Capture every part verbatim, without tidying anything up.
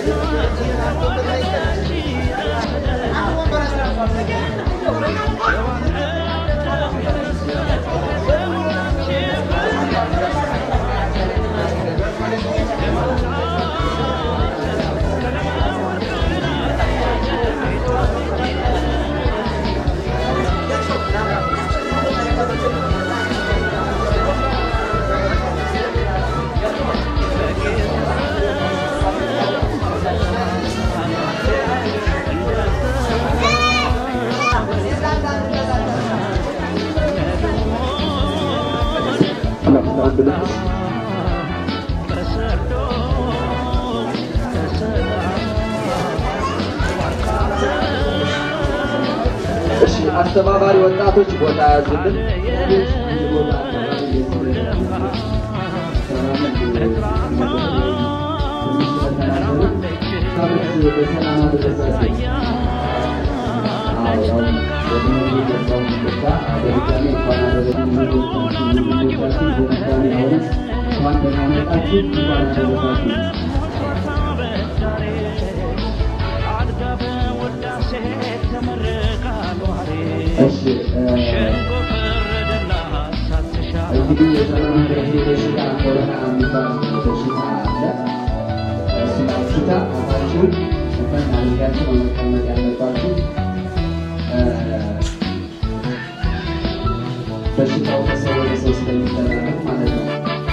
አስተባባሪ ወጣቶች ቦታ ያዙልን እንግዲህ የሰላም በሽታ ኮሮና የሚባል በሽታ አለ። ስለዚህ አባችሁ ተፈናንያችሁ መቀመጥ ያለባችሁ በሽታው ከሰው ወደ ሰው ስለሚተላለፍ ማለት ነው።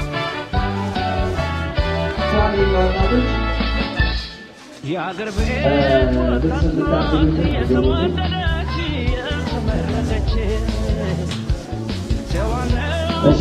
ሷሊ ወጣቶች የአገር ቤት ወጣቶች የተወደደች የተመረጠች እሺ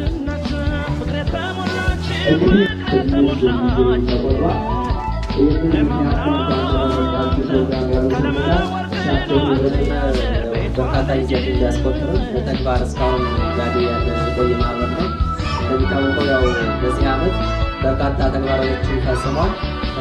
በርካታ ጊዜያትን ያስቆጠሩ በተግባር እስካሁን ጋር ያደረገው ማህበር ነው። እንደሚታወቀው ያው በዚህ ዓመት በርካታ ተግባራቶችን ፈጽሟል።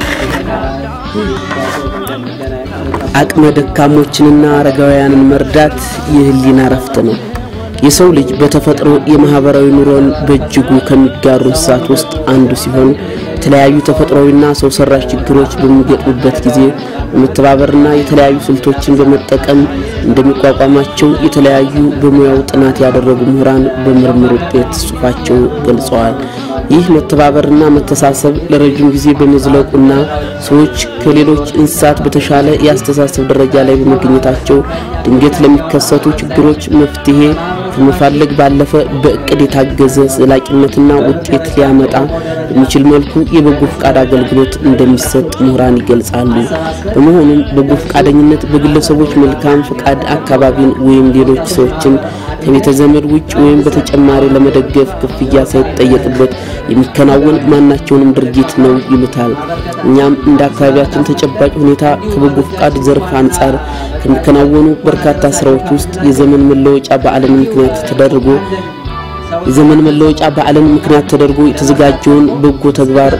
አቅመ ደካሞችንና አረጋውያንን መርዳት የህሊና ረፍት ነው። የሰው ልጅ በተፈጥሮ የማህበራዊ ኑሮን በእጅጉ ከሚጋሩ እንስሳት ውስጥ አንዱ ሲሆን የተለያዩ ተፈጥሯዊና ሰው ሰራሽ ችግሮች በሚገጥሙበት ጊዜ በመተባበርና የተለያዩ ስልቶችን በመጠቀም እንደሚቋቋማቸው የተለያዩ በሙያው ጥናት ያደረጉ ምሁራን በምርምር ውጤት ጽሑፋቸው ገልጸዋል። ይህ መተባበርና መተሳሰብ ለረጅም ጊዜ በመዝለቁና ሰዎች ከሌሎች እንስሳት በተሻለ ያስተሳሰብ ደረጃ ላይ በመገኘታቸው ድንገት ለሚከሰቱ ችግሮች መፍትሄ ከመፈለግ ባለፈ በእቅድ የታገዘ ዘላቂነትና ውጤት ሊያመጣ በሚችል መልኩ የበጎ ፍቃድ አገልግሎት እንደሚሰጥ ምሁራን ይገልጻሉ። በመሆኑም በጎ ፍቃደኝነት በግለሰቦች መልካም ፍቃድ አካባቢን ወይም ሌሎች ሰዎችን ከቤተ ዘመድ ውጭ ወይም በተጨማሪ ለመደገፍ ክፍያ ሳይጠየቅበት የሚከናወን ማናቸውንም ድርጊት ነው ይሉታል። እኛም እንደ አካባቢያችን ተጨባጭ ሁኔታ ከበጎ ፍቃድ ዘርፍ አንፃር ከሚከናወኑ በርካታ ስራዎች ውስጥ የዘመን መለወጫ በዓልን ምክንያት ተደርጎ የዘመን መለወጫ በዓልን ምክንያት ተደርጎ የተዘጋጀውን በጎ ተግባር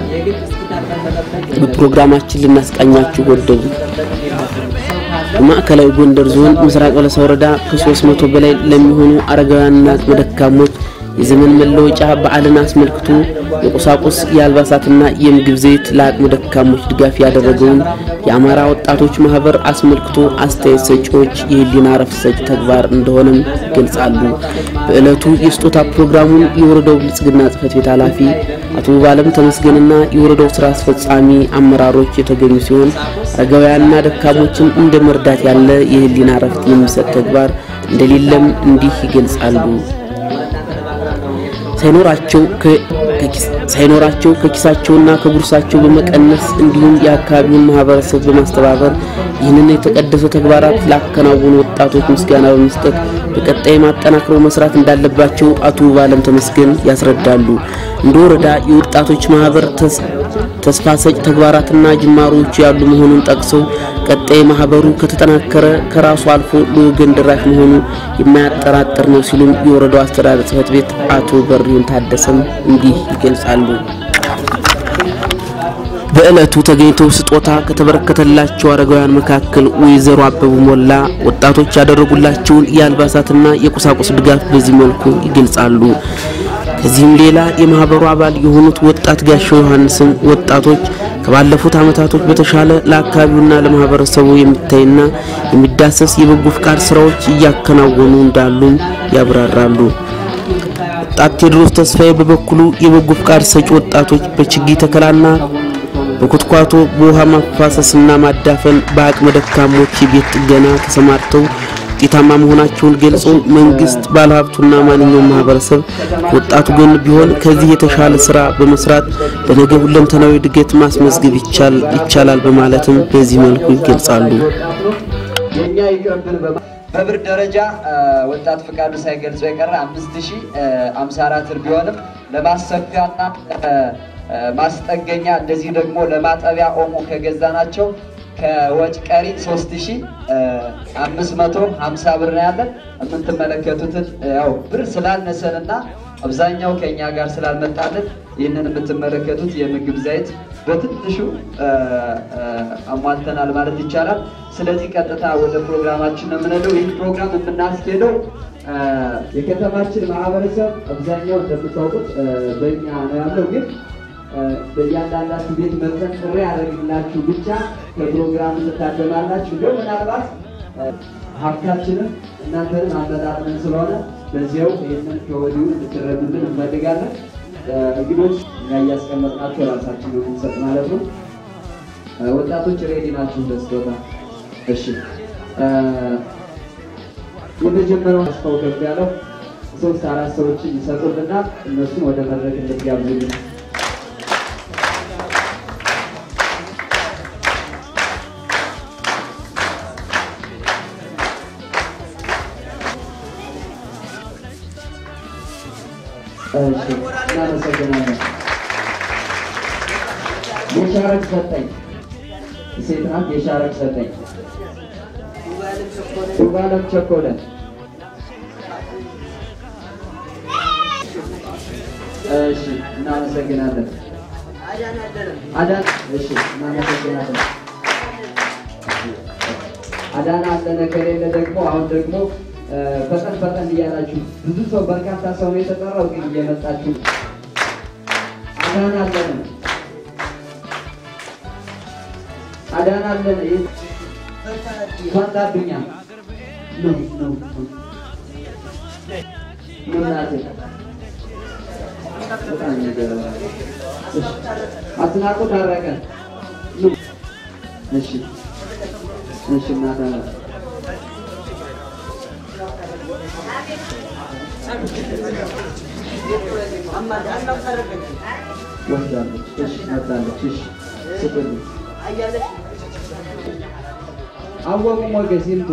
በፕሮግራማችን ልናስቃኛችሁ ወደድን። ማዕከላዊ ጎንደር ዞን ምስራቅ በለሳ ወረዳ ከ300 በላይ ለሚሆኑ አረጋውያንና አቅመ ደካሞች የዘመን መለወጫ በዓልን አስመልክቶ የቁሳቁስ የአልባሳትና የምግብ ዘይት ለአቅመ ደካሞች ድጋፍ ያደረገውን የአማራ ወጣቶች ማህበር አስመልክቶ አስተያየት ሰጪዎች የህሊና ረፍት ሰጪ ተግባር እንደሆነም ገልጻሉ። በእለቱ የስጦታ ፕሮግራሙን የወረዳው ብልጽግና ጽሕፈት ቤት ኃላፊ አቶ ባለም ተመስገንና የወረዳው ስራ አስፈጻሚ አመራሮች የተገኙ ሲሆን አረጋውያንና ደካሞችን እንደመርዳት ያለ የህሊና ረፍት የሚሰጥ ተግባር እንደሌለም እንዲህ ይገልጻሉ። ሳይኖራቸው ሳይኖራቸው ከኪሳቸውና ከጉርሳቸው በመቀነስ እንዲሁም የአካባቢውን ማህበረሰብ በማስተባበር ይህንን የተቀደሰ ተግባራት ላከናወኑ ወጣቶች ምስጋና በመስጠት በቀጣይ ማጠናከር መስራት እንዳለባቸው አቶ ባለም ተመስገን ያስረዳሉ። እንደ ወረዳ የወጣቶች ማህበር ተስፋ ሰጪ ተግባራትና ጅማሮች ያሉ መሆኑን ጠቅሰው ቀጣይ ማህበሩ ከተጠናከረ ከራሱ አልፎ ለወገን ደራሽ መሆኑ የማያጠራጥር ነው ሲሉም የወረዳው አስተዳደር ጽሕፈት ቤት አቶ በሪውን ታደሰም እንዲህ ይገልጻሉ። በእለቱ ተገኝተው ስጦታ ከተበረከተላቸው አረጋውያን መካከል ወይዘሮ አበቡ ሞላ ወጣቶች ያደረጉላቸውን የአልባሳትና የቁሳቁስ ድጋፍ በዚህ መልኩ ይገልጻሉ። ከዚህም ሌላ የማህበሩ አባል የሆኑት ወጣት ጋሻው ዮሐንስም ወጣቶች ከባለፉት አመታቶች በተሻለ ለአካባቢውና ለማህበረሰቡ የሚታይና የሚዳሰስ የበጎ ፍቃድ ስራዎች እያከናወኑ እንዳሉም ያብራራሉ። ወጣት ቴድሮስ ተስፋዬ በበኩሉ የበጎ ፍቃድ ሰጪ ወጣቶች በችግኝ ተከላና በኩትኳቶ በውሃ ማፋሰስና ማዳፈን በአቅመ ደካሞች የቤት ጥገና ተሰማርተው ውጤታማ መሆናቸውን ገልጾ መንግስት ባለሀብቱና ማንኛውም ማህበረሰብ ወጣቱ ጎን ቢሆን ከዚህ የተሻለ ስራ በመስራት ለነገ ሁለንተናዊ እድገት ማስመዝገብ ይቻል ይቻላል በማለትም በዚህ መልኩ ይገልጻሉ። የኛ ይቀርብን በብር ደረጃ ወጣት ፍቃዱ ሳይገልጾ የቀረ አምስት ሺህ ሃምሳ አራት ብር ቢሆንም ለማሰፊያና ማስጠገኛ እንደዚህ ደግሞ ለማጠቢያ ኦሞ ከገዛናቸው ከወጭ ቀሪ ሶስት ሺህ አምስት መቶ ሃምሳ ብር ነው ያለን። የምትመለከቱትን ያው ብር ስላነሰንና አብዛኛው ከኛ ጋር ስላልመጣልን ይሄንን የምትመለከቱት የምግብ ዘይት በትንሹ አሟልተናል ማለት ይቻላል። ስለዚህ ቀጥታ ወደ ፕሮግራማችን ነው የምንሄደው። ይህ ፕሮግራም የምናስኬደው የከተማችን ማህበረሰብ አብዛኛው እንደምታውቁት በእኛ ነው ያለው ግን በእያንዳንዳችሁ ቤት መጥተን ጥሪ ያደርግላችሁ ብቻ ከፕሮግራሙ ተታደማላችሁ። እንደው ምናልባት ሀብታችንን እናንተን አመጣጥነን ስለሆነ በዚያው ይህንን ከወዲሁ እንድትረዱልን እንፈልጋለን። እንግዶች እኛ እያስቀመጥናቸው ራሳችን ነው የምንሰጥ ማለት ነው። ወጣቶች ሬዲ ናችሁ ለስጦታ? እሺ የመጀመሪያው አስፋው ከፍ ያለው ሶስት አራት ሰዎችን ይሰጡልና እነሱን ወደ መድረክ እንድትጋብዙልን። እሺ እናመሰግናለን። የሻረክ ሰጠኝ ሴት ናት። የሻረክ ሰጠኝ ዱባለም ቸኮለ እሺ እናመሰግናለን። አዳን እሺ እናመሰግናለን። አዳን አለነ ከሌለ ደግሞ አሁን ደግሞ ፈጠን ፈጠን እያላችሁ ብዙ ሰው በርካታ ሰው ነው የተጠራው ግን እየመጣችሁ አዳን አለነ አዳን አለነ ፈንታዱኛ ነው ነው ምናቴ አትናቁ ታረቀ እሺ እሺ እናታ ወንዳለች እሺ መጣለች እሺ ስጥልኝ አወቁ ሞገስ ይምጡ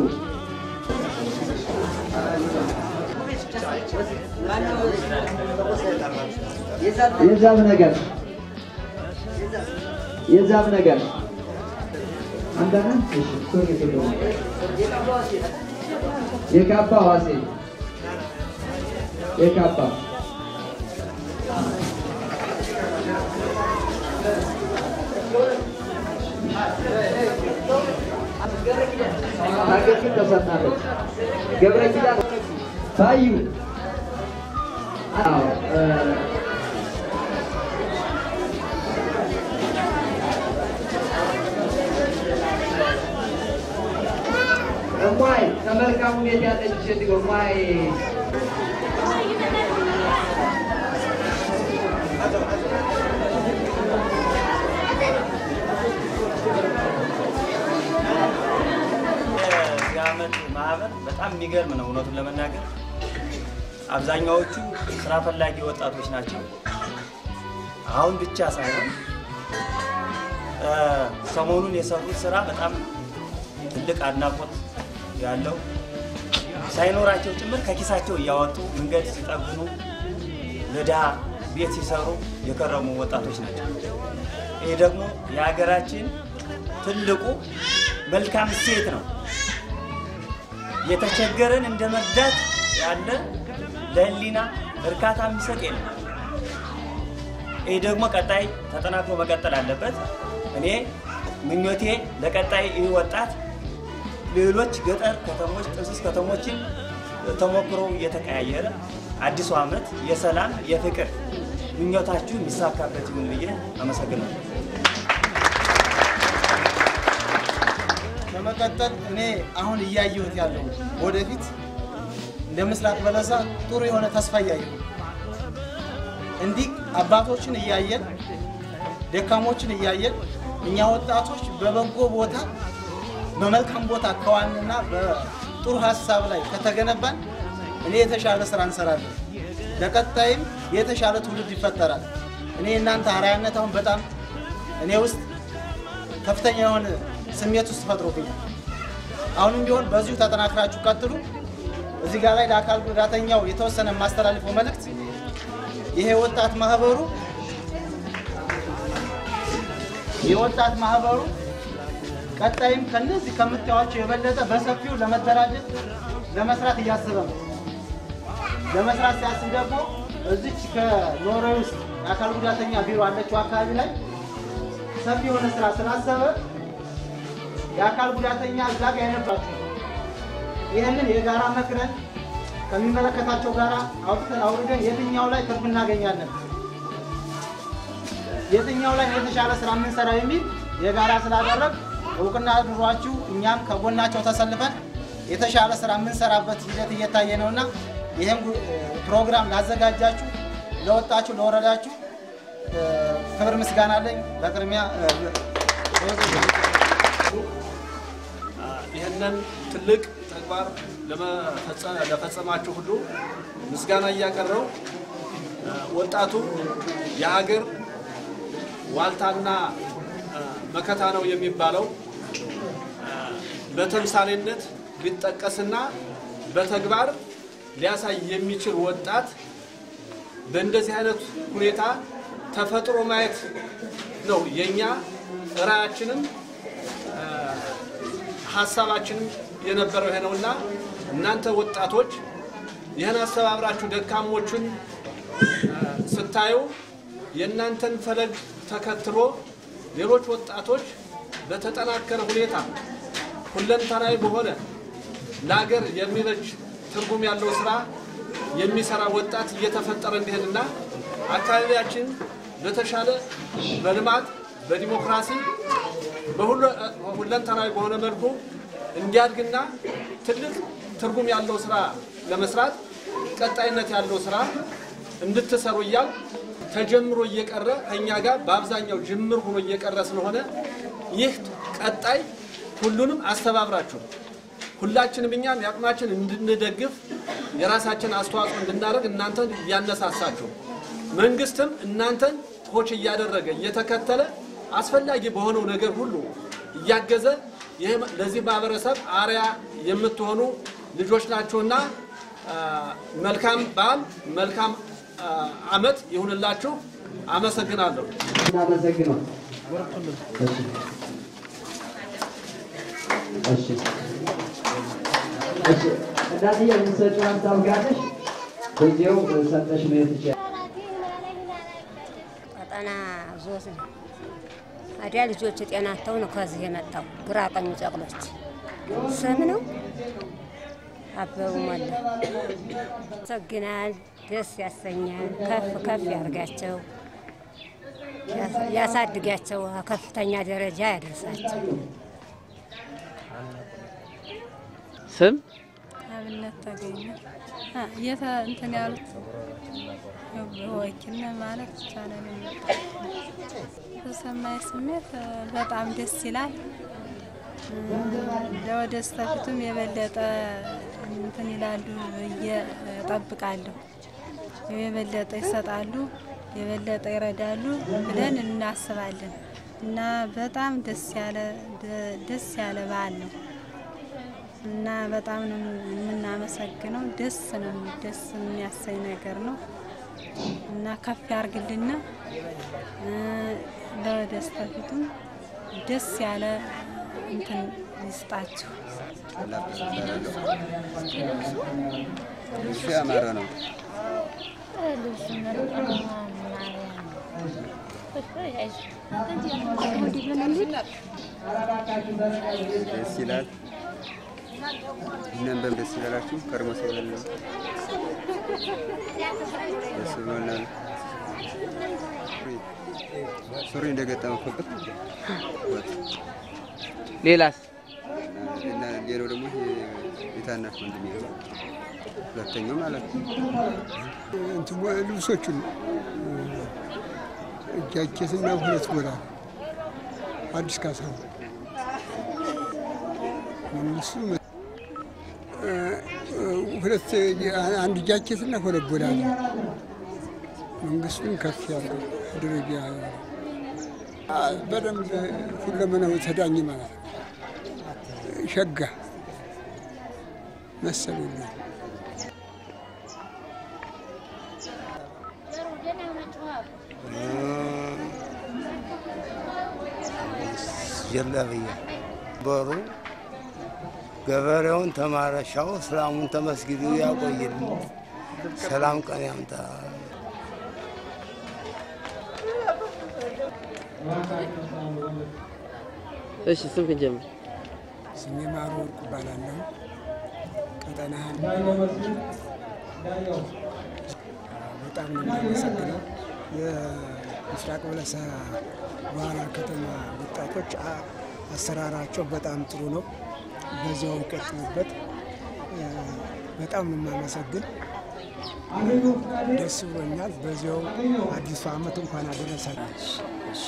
የዛብ ነገር የዛብ ነገር አንተና እሺ ሶሪ ሶሪ የካባ ዋሴ የካባ ታገኝ ተሰጣለች ገብረ ኪዳን ታዩ አዎ እማይ ተመልካሙ ቤት ያለች ሴት እማይ የዓመት ማህበር በጣም የሚገርም ነው። እውነቱን ለመናገር አብዛኛዎቹ ስራ ፈላጊ ወጣቶች ናቸው። አሁን ብቻ ሳይሆን ሰሞኑን የሰሩት ስራ በጣም ትልቅ አድናቆት ያለው ሳይኖራቸው ጭምር ከኪሳቸው እያወጡ መንገድ ሲጠግኑ ለድሃ ቤት ሲሰሩ የከረሙ ወጣቶች ናቸው። ይሄ ደግሞ የሀገራችን ትልቁ መልካም እሴት ነው። የተቸገረን እንደ መርዳት ያለ ለህሊና እርካታ የሚሰጥ የለም። ይሄ ደግሞ ቀጣይ ተጠናክሮ መቀጠል አለበት። እኔ ምኞቴ ለቀጣይ ይህ ወጣት ሌሎች ገጠር ከተሞች ጥንስስ ከተሞችን ተሞክሮ እየተቀያየረ አዲሱ ዓመት የሰላም የፍቅር ምኞታችሁ የሚሳካበት ይሁን ብዬ አመሰግናለሁ። በመቀጠል እኔ አሁን እያየሁት ያለው ወደፊት ለምስራቅ በለሳ ጥሩ የሆነ ተስፋ እያየሁ እንዲህ አባቶችን እያየን ደካሞችን እያየን እኛ ወጣቶች በበጎ ቦታ በመልካም ቦታ ከዋንና በጥሩ ሐሳብ ላይ ከተገነባን እኔ የተሻለ ስራ እንሰራለን። ለቀጣይም የተሻለ ትውልድ ይፈጠራል። እኔ እናንተ አራያነት አሁን በጣም እኔ ውስጥ ከፍተኛ የሆነ ስሜት ውስጥ ፈጥሮብኛል። አሁንም ቢሆን በዚሁ ተጠናክራችሁ ቀጥሉ። እዚህ ጋር ላይ ለአካል ጉዳተኛው የተወሰነ ማስተላለፈው መልእክት ይሄ ወጣት ማህበሩ የወጣት ማህበሩ ቀጣይም ከነዚህ ከምታዩዋቸው የበለጠ በሰፊው ለመደራጀት ለመስራት እያሰበ ነው። ለመስራት ሲያስብ ደግሞ እዚች ከኖርዌይ ውስጥ የአካል ጉዳተኛ ቢሮ አለችው አካባቢ ላይ ሰፊ የሆነ ስራ ስላሰበ የአካል ጉዳተኛ እዛ ጋር ያነባችሁ ይህንን የጋራ መክረን ከሚመለከታቸው ጋራ አውጥተን አውርደን የትኛው ላይ ትርፍ እናገኛለን፣ የትኛው ላይ የተሻለ ስራ የምንሰራ የሚል የጋራ ስላደረግ እውቅና ድሯችሁ እኛም ከጎናቸው ተሰልፈን የተሻለ ስራ የምንሰራበት ሂደት እየታየ ነውና ይሄን ፕሮግራም ላዘጋጃችሁ ለወጣችሁ ለወረዳችሁ ክብር ምስጋና አለኝ። በቅድሚያ ይሄንን ትልቅ ተግባር ለፈጸማችሁ ሁሉ ምስጋና እያቀረው ወጣቱ የሀገር ዋልታና መከታ ነው የሚባለው በተምሳሌነት ቢጠቀስና በተግባር ሊያሳይ የሚችል ወጣት በእንደዚህ አይነት ሁኔታ ተፈጥሮ ማየት ነው የኛ ራያችንም ሐሳባችንም የነበረው ይሄ ነውና እናንተ ወጣቶች ይሄን አስተባብራችሁ ደካሞችን ስታዩ የእናንተን ፈለግ ተከትሎ ሌሎች ወጣቶች በተጠናከረ ሁኔታ ሁለንተናዊ በሆነ ለሀገር የሚበጅ ትርጉም ያለው ስራ የሚሰራ ወጣት እየተፈጠረ እንዲሄድና አካባቢያችን በተሻለ በልማት በዲሞክራሲ በሁሉ ሁለንተናዊ በሆነ መልኩ እንዲያድግና ትልቅ ትርጉም ያለው ስራ ለመስራት ቀጣይነት ያለው ስራ እንድትሰሩ ይያል ተጀምሮ እየቀረ እኛ ጋር በአብዛኛው ጅምር ሆኖ እየቀረ ስለሆነ ይህ ቀጣይ ሁሉንም አስተባብራችሁ ሁላችንም እኛም ያቅማችን እንድንደግፍ የራሳችን አስተዋጽኦ እንድናደርግ እናንተን ያነሳሳችሁ መንግስትም እናንተን ኮች እያደረገ እየተከተለ አስፈላጊ በሆነው ነገር ሁሉ እያገዘ ይሄ ለዚህ ማህበረሰብ አሪያ የምትሆኑ ልጆች ናችሁና መልካም በዓል መልካም አመት ይሁንላችሁ። አመሰግናለሁ። እናመሰግናለሁ። እሺ እሺ እንዳዚህ የምትሰጪው ሀሳብ ጋርሽ በዚያው ሰጠሽ ነው የተቻለ ቀጠና ዞስ አዲያ ልጆች ጤናቸው ነው ከዚህ የመጣው ግራ ቀኙ ጨቅሎች ስም ነው አበቡ ማለት ሰግናል ደስ ያሰኛል። ከፍ ከፍ ያርጋቸው ያሳድጋቸው ከፍተኛ ደረጃ ያደርሳቸው። ስም አብነት ተገኘ የታ እንትን ያሉት ወኪል ማለት ይቻላል። ተሰማይ ስሜት በጣም ደስ ይላል። ለወደስተፊቱም የበለጠ እንትን ይላሉ እየጠብቃለሁ። የበለጠ ይሰጣሉ፣ የበለጠ ይረዳሉ ብለን እናስባለን እና በጣም ደስ ያለ ደስ ያለ በዓል ነው እና በጣም ነው የምናመሰግነው። ደስ ነው ደስ የሚያሰኝ ነገር ነው እና ከፍ ያርግልና ለወደስተፊቱም ደስ ያለ እንትን ይስጣችሁ። እሺ አማራ ነው ደስ ይላል። እናንተም ደስ ይላላችሁ። ከርሞ ሰለለ ደስ ብሎናል። ሱሪ እንደገጠመ ፈቅጥ ሌላስ እና ሌላው ደግሞ የታናሽ ወንድሜ ነው ሁለተኛው ማለት ነው። እንትን ልብሶቹን ጃኬትና ሁለት ቦላ አዲስ ካሳው እነሱ ሁለት አንድ ጃኬትና ሁለት ቦላ መንግስቱን ከፍ ያለው ደረጃ በደንብ ሁለመናው ተዳኝ ማለት ነው። ሸጋ መሰለኝ ጀለብያ በሩ ገበሬውን ተማረሻው እስላሙን ተመስጊዱ ያቆይልን። ሰላም ቀን ያምጣ። እሺ ስም ከጀመረ ስሜ ማሩ ወርቁ እባላለሁ። ቀጠና በጣም ነው የማመሰግነው። የምስራቅ በለሳ በኋላ ከተማ ወጣቶች አሰራራቸው በጣም ጥሩ ነው። በዚያው ይቀጥሉበት። በጣም ነው የማመሰግን። ደስ ብሎኛል። በዚያው አዲስ ዓመት እንኳን አደረሳችሁ።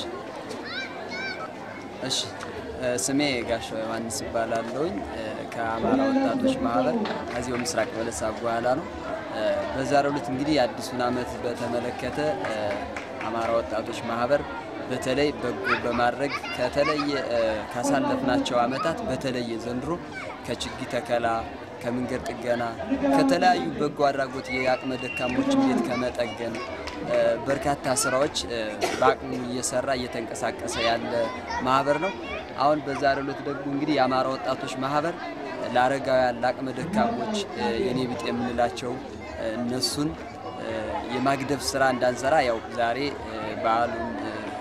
እሺ ስሜ ጋሻው ዮሐንስ ይባላልኝ ከአማራ ወጣቶች ማህበር ከዚሁ ምስራቅ በለሳ በኋላ ነው። በዛሬው ዕለት እንግዲህ አዲሱን ዓመት በተመለከተ አማራ ወጣቶች ማህበር በተለይ በጎ በማድረግ ከተለየ ካሳለፍናቸው ዓመታት በተለየ ዘንድሮ ከችግኝ ተከላ ከመንገድ ጥገና ከተለያዩ በጎ አድራጎት የአቅመ ደካሞችን ቤት ከመጠገን በርካታ ስራዎች በአቅሙ እየሰራ እየተንቀሳቀሰ ያለ ማህበር ነው። አሁን በዛሬው ዕለት ደግሞ እንግዲህ የአማራ ወጣቶች ማህበር ለአረጋውያን ለአቅመ ደካሞች የኔ ቢጤ የምንላቸው እነሱን የማግደፍ ስራ እንዳንሰራ ያው ዛሬ በዓሉን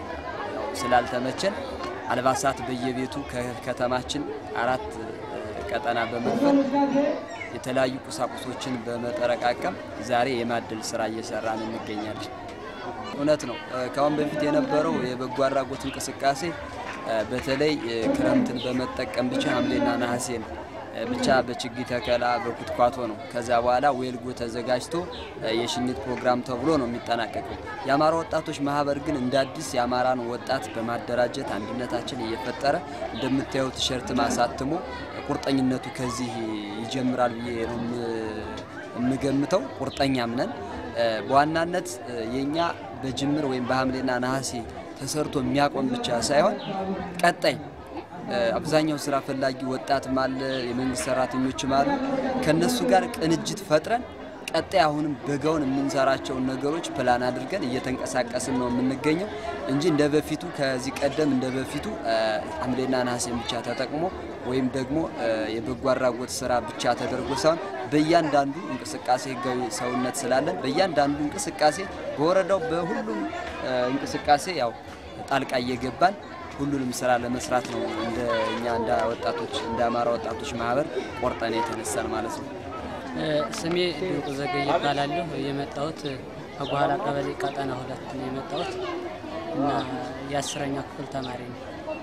ስላልተመቸን አልባሳት በየቤቱ ከከተማችን አራት ቀጠና በመፈል የተለያዩ ቁሳቁሶችን በመጠረቃቀም ዛሬ የማደል ስራ እየሰራን እንገኛለን። እውነት ነው። ካሁን በፊት የነበረው የበጎ አድራጎት እንቅስቃሴ በተለይ ክረምትን በመጠቀም ብቻ ሐምሌና ነሐሴን ብቻ በችግኝ ተከላ በኩትኳቶ ነው። ከዛ በኋላ ወልጎ ተዘጋጅቶ የሽኝት ፕሮግራም ተብሎ ነው የሚጠናቀቀው። የአማራ ወጣቶች ማህበር ግን እንደ አዲስ የአማራን ወጣት በማደራጀት አንድነታችን እየፈጠረ እንደምታዩት ቲሸርት ማሳተሙ ቁርጠኝነቱ ከዚህ ይጀምራል ብዬ ነው የምገምተው። ቁርጠኛም ነን። በዋናነት የኛ በጅምር ወይም በሐምሌና ነሐሴ ተሰርቶ የሚያቆም ብቻ ሳይሆን ቀጣይ አብዛኛው ስራ ፈላጊ ወጣት ማለ የመንግስት ሰራተኞችም አሉ ከነሱ ጋር ቅንጅት ፈጥረን ቀጣይ አሁንም በጋውን የምንሰራቸው ነገሮች ፕላን አድርገን እየተንቀሳቀስን ነው የምንገኘው እንጂ እንደበፊቱ ከዚህ ቀደም እንደበፊቱ ሐምሌና ነሐሴ ብቻ ተጠቅሞ ወይም ደግሞ የበጎ አድራጎት ስራ ብቻ ተደርጎ ሳይሆን በእያንዳንዱ እንቅስቃሴ ህጋዊ ሰውነት ስላለን በእያንዳንዱ እንቅስቃሴ በወረዳው በሁሉም እንቅስቃሴ ያው ጣልቃ እየገባን ሁሉንም ስራ ለመስራት ነው እንደኛ እንደ ወጣቶች እንደ አማራ ወጣቶች ማህበር ቆርጠን የተነሳን ማለት ነው። ስሜ ድንቁ ዘገየ ይባላል። የመጣሁት ከጓላ ቀበሌ ቀጠና ሁለት ነው የመጣሁት እና የአስረኛ ክፍል ተማሪ ነኝ።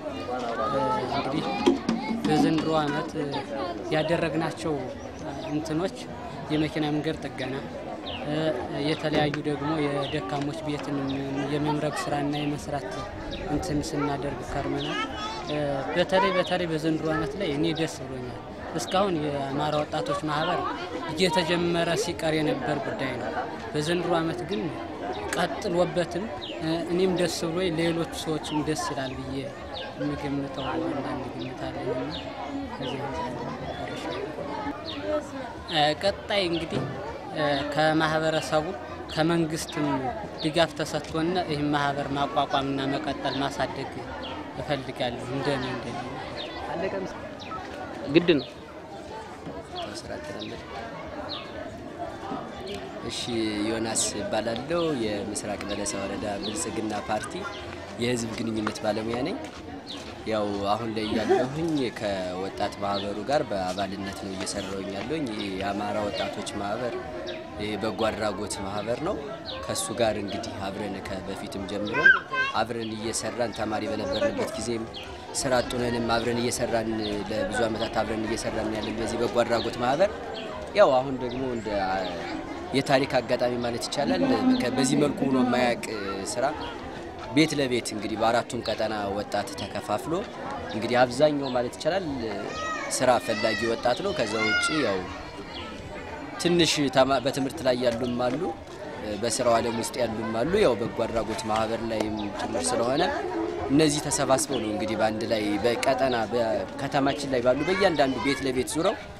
እንግዲህ በዘንድሮ ዓመት ያደረግናቸው እንትኖች የመኪና መንገድ ጥገና የተለያዩ ደግሞ የደካሞች ቤትን የመምረግ ስራና የመስራት እንትን ስናደርግ ከርመናል። በተለይ በተለይ በዘንድሮ ዓመት ላይ እኔ ደስ ብሎኛል። እስካሁን የአማራ ወጣቶች ማህበር እየተጀመረ ሲቀር የነበር ጉዳይ ነው። በዘንድሮ ዓመት ግን ቀጥሎበትም እኔም ደስ ብሎኝ ሌሎች ሰዎችም ደስ ይላል ብዬ የምገምተው አንዳንድ ግምት አለኝና ከዚህ ቀጣይ እንግዲህ ከማህበረሰቡ ከመንግስትም ድጋፍ ተሰጥቶና ይህ ማህበር ማቋቋምና መቀጠል ማሳደግ እፈልጋለሁ። እንደኔ እንደኔ አለቀም ግድ ነው ተስራተናል። እሺ ዮናስ ይባላልው የምስራቅ በለሳ ወረዳ ብልጽግና ፓርቲ የህዝብ ግንኙነት ባለሙያ ነኝ። ያው አሁን ላይ ያለሁኝ ከወጣት ማህበሩ ጋር በአባልነት ነው እየሰራሁኝ ያለሁኝ። የአማራ ወጣቶች ማህበር የበጎ አድራጎት ማህበር ነው። ከሱ ጋር እንግዲህ አብረን ከበፊትም ጀምሮ አብረን እየሰራን ተማሪ በነበርንበት ጊዜም ስራ አጥነንም አብረን እየሰራን ለብዙ አመታት አብረን እየሰራን ያለን በዚህ በጎ አድራጎት ማህበር ያው አሁን ደግሞ እንደ የታሪክ አጋጣሚ ማለት ይቻላል በዚህ መልኩ ሆኖ ማያቅ ስራ ቤት ለቤት እንግዲህ በአራቱም ቀጠና ወጣት ተከፋፍሎ እንግዲህ አብዛኛው ማለት ይቻላል ስራ ፈላጊ ወጣት ነው። ከዛው ውጪ ያው ትንሽ በትምህርት ላይ ያሉም አሉ በስራው ዓለም ውስጥ ያሉም አሉ። ያው በጎ አድራጎት ማህበር ላይም ጭምር ስለሆነ እነዚህ ተሰባስበው ነው እንግዲህ በአንድ ላይ በቀጠና በከተማችን ላይ ባሉ በእያንዳንዱ ቤት ለቤት ዙረው